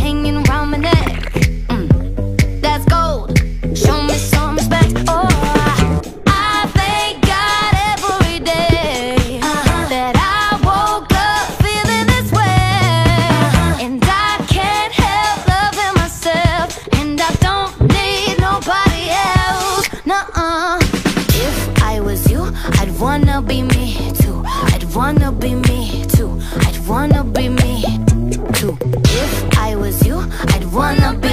hanging around my neck. That's gold. Show me some respect. Oh, I thank God every day that I woke up feeling this way. And I can't help loving myself, and I don't need nobody else. Nuh-uh. If I was you, I'd wanna be me too. I'd wanna be me too. I'd wanna be me too. If I was you, I'd wanna be